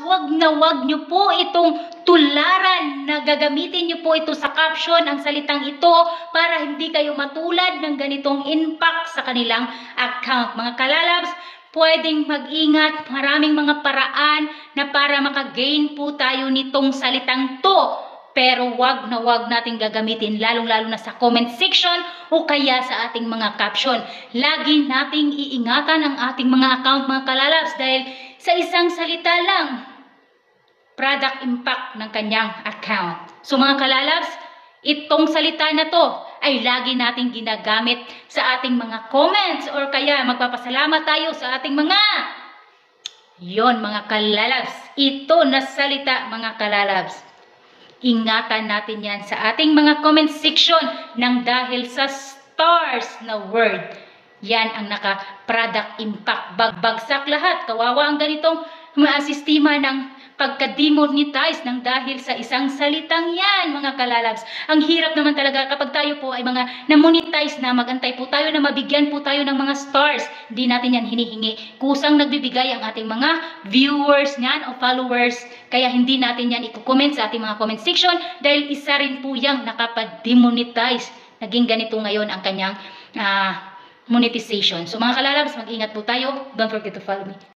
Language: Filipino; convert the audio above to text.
wag na wag nyo po itong tularan na gagamitin nyo po ito sa caption, ang salitang ito, para hindi kayo matulad ng ganitong impact sa kanilang account. Mga kalalabs, pwedeng mag-ingat, maraming mga paraan na para makagain po tayo nitong salitang to. Pero wag na wag natin gagamitin, lalong-lalo na sa comment section o kaya sa ating mga caption. Lagi nating iingatan ang ating mga account, mga kalalabs, dahil sa isang salita lang, product impact ng kanyang account. So mga kalalabs, itong salita na to ay lagi nating ginagamit sa ating mga comments or kaya magpapasalamat tayo sa ating mga mga kalalabs. Ito na salita, mga kalalabs. Ingatan natin yan sa ating mga comment section nang dahil sa stars na word. Yan ang naka-product impact. Bagbagsak lahat. Kawawa ang ganitong sistema ng pagka-demonetize nang dahil sa isang salitang yan, mga kalalabs. Ang hirap naman talaga kapag tayo po ay mga na-monetize na, magantay po tayo na mabigyan po tayo ng mga stars. Hindi natin yan hinihingi. Kusang nagbibigay ang ating mga viewers niyan o followers. Kaya hindi natin yan i-comment sa ating mga comment section dahil isa rin po yung nakapag-demonetize. Naging ganito ngayon ang kanyang monetization. So mga kalalabs, mag-ingat po tayo. Don't forget to follow me.